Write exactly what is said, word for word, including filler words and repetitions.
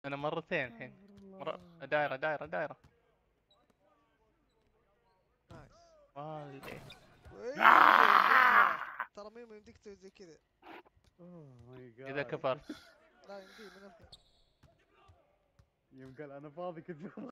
انا مرتين الحين. مر... دايرة دايرة دايرة. نايس. والله. ترى مين ما يمديك تسوي زي كذا. اوه ماي جاد. اذا كبرت. لا يمدي من الحين. يوم قال انا فاضي كنت